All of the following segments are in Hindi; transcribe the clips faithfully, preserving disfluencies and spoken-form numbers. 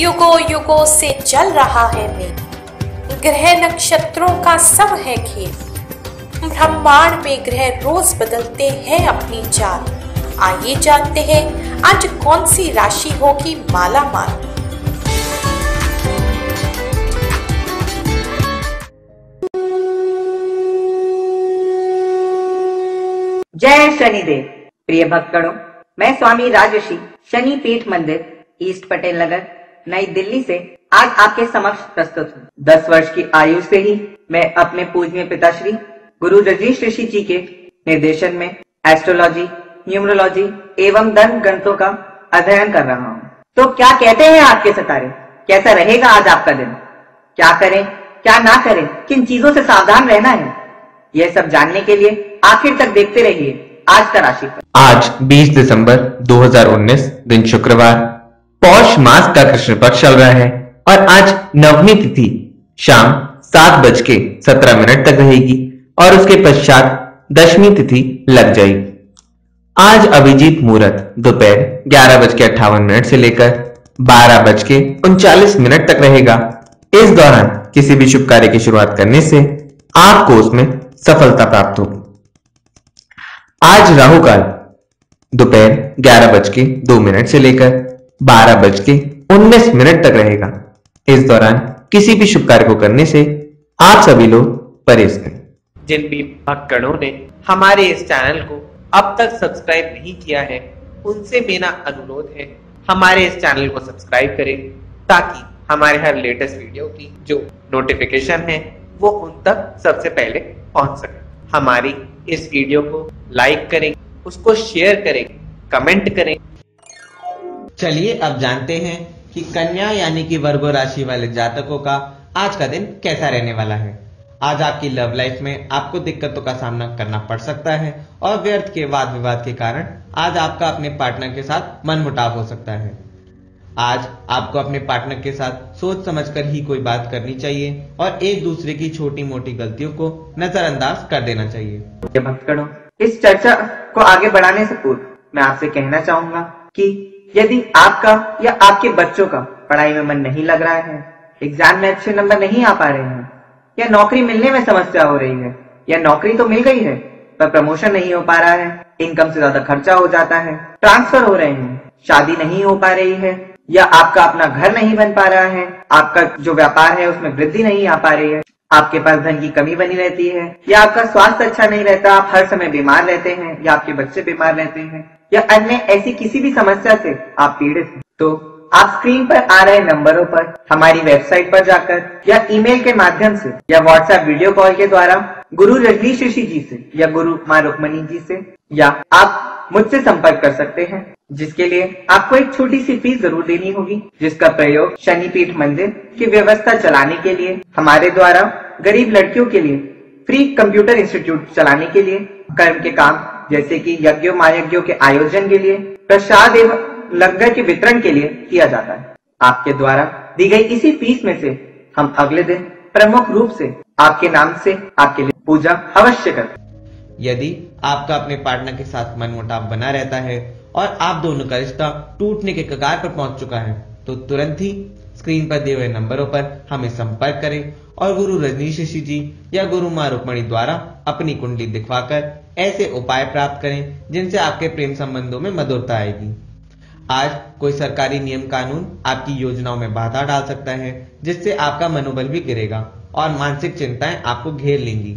युगों युगों से चल रहा है मेल, ग्रह नक्षत्रों का सब है खेल। ब्रह्मांड में ग्रह रोज बदलते हैं अपनी चाल। आइए जानते हैं आज कौन सी राशि होगी माला माल। जय शनिदेव। प्रिय भक्तगणों, मैं स्वामी राजर्षि शनि पीठ मंदिर ईस्ट पटेल नगर नई दिल्ली से आज आपके समक्ष प्रस्तुत हूँ। दस वर्ष की आयु से ही मैं अपने पूजनीय पिताश्री गुरु रजनीश ऋषि जी के निर्देशन में एस्ट्रोलॉजी, न्यूमरोलॉजी एवं धर्म ग्रंथों का अध्ययन कर रहा हूँ। तो क्या कहते हैं आपके सितारे, कैसा रहेगा आज आपका दिन? क्या करें क्या ना करें, किन चीजों से सावधान रहना है, यह सब जानने के लिए आखिर तक देखते रहिए आज का राशिफल। आज बीस दिसंबर दो हज़ार उन्नीस दिन शुक्रवार, पौष मास का कृष्ण पक्ष चल रहा है और आज नवमी तिथि शाम सात बज के सत्रह मिनट तक रहेगी और उसके पश्चात दशमी तिथि लग जाएगी। आज अभिजीत मुहूर्त दोपहर ग्यारह बज के अट्ठावन मिनट से लेकर बारह बज के उनचालीस मिनट तक रहेगा। इस दौरान किसी भी शुभ कार्य की शुरुआत करने से आपको उसमें सफलता प्राप्त होगी। आज राहु काल दोपहर ग्यारह बज के दो मिनट से लेकर बारह बज के उन्नीस मिनट तक रहेगा। इस दौरान किसी भी शुभ कार्य को करने से आप सभी लोग परहेज करें। जिन भी भक्तगणों ने हमारे इस चैनल को अब तक सब्सक्राइब नहीं किया है, उनसे मेरा अनुरोध है हमारे इस चैनल को सब्सक्राइब करें ताकि हमारे हर लेटेस्ट वीडियो की जो नोटिफिकेशन है वो उन तक सबसे पहले पहुंच सके। हमारी इस वीडियो को लाइक करें, उसको शेयर करें, कमेंट करें। चलिए अब जानते हैं कि कन्या यानी कि वर्गो राशि वाले जातकों का आज का दिन कैसा रहने वाला है। आज आपकी लव लाइफ में आपको दिक्कतों का सामना करना पड़ सकता है और व्यर्थ के वाद विवाद के कारण आज आपका अपने पार्टनर के साथ मनमुटाव हो सकता है। आज आपको अपने पार्टनर के साथ सोच समझकर ही कोई बात करनी चाहिए और एक दूसरे की छोटी मोटी गलतियों को नजरअंदाज कर देना चाहिए। भक्तगणों, इस चर्चा को आगे बढ़ाने से पूर्व मैं आपसे कहना चाहूंगा कि यदि आपका या आपके बच्चों का पढ़ाई में मन नहीं लग रहा है, एग्जाम में अच्छे नंबर नहीं आ पा रहे हैं, या नौकरी मिलने में समस्या हो रही है, या नौकरी तो मिल गई है पर प्रमोशन नहीं हो पा रहा है, इनकम से ज्यादा खर्चा हो जाता है, ट्रांसफर हो रहे हैं, शादी नहीं हो पा रही है, या आपका अपना घर नहीं बन पा रहा है, आपका जो व्यापार है उसमें वृद्धि नहीं आ पा रही है, आपके पास धन की कमी बनी रहती है, या आपका स्वास्थ्य अच्छा नहीं रहता, आप हर समय बीमार रहते हैं, या आपके बच्चे बीमार रहते हैं, या अन्य ऐसी किसी भी समस्या से आप पीड़ित हैं, तो आप स्क्रीन पर आ रहे नंबरों पर हमारी वेबसाइट पर जाकर या ईमेल के माध्यम से या व्हाट्सएप वीडियो कॉल के द्वारा गुरु रजनीश ऋषि जी से या गुरु माँ रुक्मणी जी से या आप मुझसे संपर्क कर सकते हैं, जिसके लिए आपको एक छोटी सी फीस जरूर देनी होगी, जिसका प्रयोग शनि पीठ मंदिर की व्यवस्था चलाने के लिए, हमारे द्वारा गरीब लड़कियों के लिए फ्री कंप्यूटर इंस्टीट्यूट चलाने के लिए, कर्म के काम जैसे कि यज्ञों महायज्ञों के आयोजन के लिए, प्रसाद एवं लंगर के वितरण के लिए किया जाता है। आपके द्वारा दी गई इसी फीस में से हम अगले दिन प्रमुख रूप से आपके नाम से आपके लिए पूजा अवश्य करते हैं। यदि आपका अपने पार्टनर के साथ मनमुटाव बना रहता है और आप दोनों का रिश्ता टूटने के कगार पर पहुंच चुका है, तो तुरंत ही स्क्रीन पर दिए हुए नंबरों पर हमें संपर्क करें और गुरु रजनीश ऋषि जी या गुरु माँ रुक्मणी द्वारा अपनी कुंडली दिखवाकर ऐसे उपाय प्राप्त करें जिनसे आपके प्रेम संबंधों में मधुरता आएगी। आज कोई सरकारी नियम कानून आपकी योजनाओं में बाधा डाल सकता है, जिससे आपका मनोबल भी गिरेगा और मानसिक चिंताएं आपको घेर लेंगी।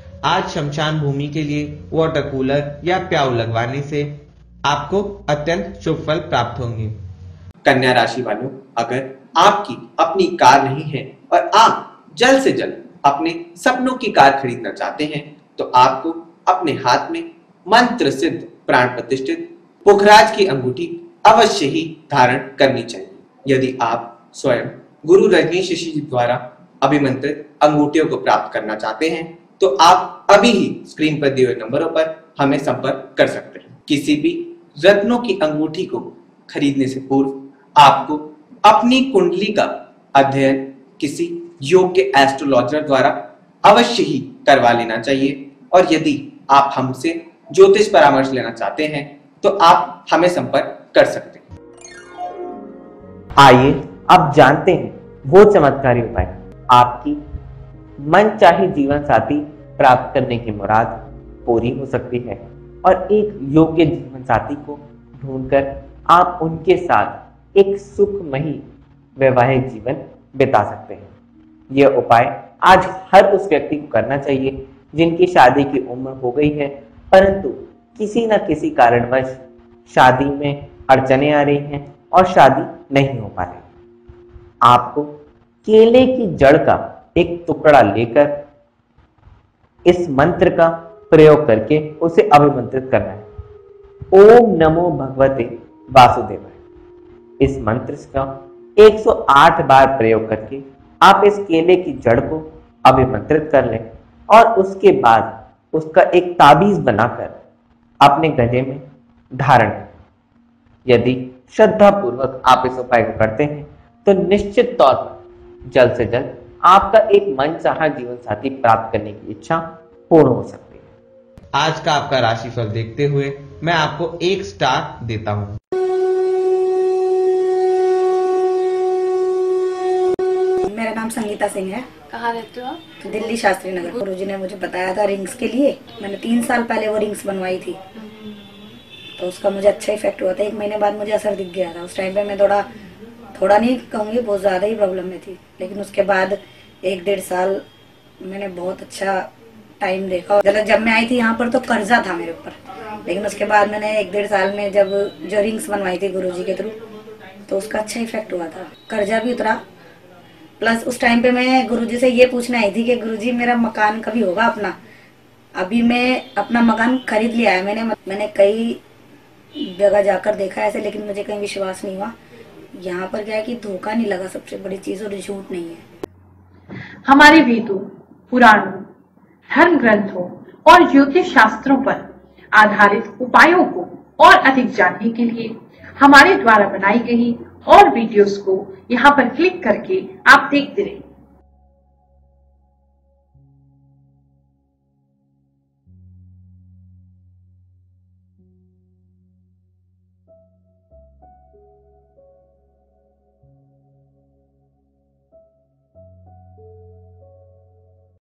आज शमशान भूमि के लिए वाटर कूलर या प्याऊ लगवाने से आपको अत्यंत शुभ फल प्राप्त होंगे। कन्या राशि वालों, अगर आपकी अपनी कार नहीं है और आप जल्द से जल्द अपने सपनों की कार खरीदना चाहते हैं, तो आपको अपने हाथ में मंत्र सिद्ध प्राण प्रतिष्ठित पुखराज की अंगूठी अवश्य ही धारण करनी चाहिए। यदि आप स्वयं गुरु रजनीश ऋषि जी द्वारा अभिमंत्रित अंगूठियों को प्राप्त करना चाहते हैं, तो आप अभी ही स्क्रीन पर दिए हुए नंबरों पर हमें संपर्क कर सकते हैं। किसी भी रत्नों की अंगूठी को खरीदने से पूर्व आपको अपनी कुंडली का अध्ययन किसी योग्य एस्ट्रोलॉजर द्वारा अवश्य ही करवा लेना चाहिए। और यदि आप हमसे ज्योतिष परामर्श लेना चाहते हैं तो आप हमें संपर्क कर सकते हैं। आइए अब जानते हैं वो चमत्कारी उपाय आपकी मनचाही जीवन साथी प्राप्त करने की मुराद पूरी हो सकती है और एक योग्य जीवन साथी को ढूंढकर आप उनके साथ एक सुखमयी वैवाहिक जीवन बिता सकते हैं। यह उपाय आज हर उस व्यक्ति को करना चाहिए जिनकी शादी की उम्र हो गई है, परंतु किसी न किसी कारणवश शादी में अड़चने आ रही हैं और शादी नहीं हो पा रही। आपको केले की जड़ का एक टुकड़ा लेकर इस मंत्र का प्रयोग करके उसे अभिमंत्रित करना है। ओम नमो भगवते वासुदेवाय। इस मंत्र का एक सौ आठ बार प्रयोग करके आप इस केले की जड़ को अभिमंत्रित कर लें और उसके बाद उसका एक ताबीज बनाकर अपने गले में धारण करें। यदि श्रद्धा पूर्वक आप इस उपाय को करते हैं तो निश्चित तौर पर जल्द से जल्द आपका एक मनचाहा जीवन साथी प्राप्त करने की इच्छा पूर्ण हो सकती है। आज का आपका राशिफल देखते हुए मैं आपको एक स्टार देता हूं। मेरा नाम संगीता सिंह है। कहाँ रहते हो आप? दिल्ली शास्त्री नगर। गुरुजी ने मुझे बताया था रिंग्स के लिए, मैंने तीन साल पहले वो रिंग्स बनवाई थी तो उसका मुझे अच्छा इफेक्ट हुआ था। एक महीने बाद मुझे असर दिख गया था। उस टाइम पे मैं थोड़ा थोड़ा नहीं कहूँगी, बहुत ज़्यादा ही प्रॉब्लम में थी, लेकिन उसके बाद एक डेढ़ साल मैंने बहुत अच्छा टाइम देखा। जब मैं आई थी यहाँ पर तो कर्जा था मेरे ऊपर, लेकिन उसके बाद मैंने एक डेढ़ साल में जब जो रिंग्स बनवाई थी गुरुजी के थ्रू तो उसका अच्छा इफेक्ट हुआ था, कर्जा भी उतरा। प्लस उस टाइम पे मैं गुरुजी से ये पूछने आई थी कि गुरुजी मेरा मकान कभी होगा अपना। अभी मैं अपना मकान खरीद लिया है मैंने मैंने कई जगह जाकर देखा ऐसे, लेकिन मुझे कहीं विश्वास नहीं हुआ। यहाँ पर क्या है कि धोखा नहीं लगा, सबसे बड़ी चीज, और झूठ नहीं है। हमारे वेदों, पुराणों, धर्म ग्रंथों और ज्योतिष शास्त्रों पर आधारित उपायों को और अधिक जानने के लिए हमारे द्वारा बनाई गई और वीडियोस को यहाँ पर क्लिक करके आप देखते रहिए।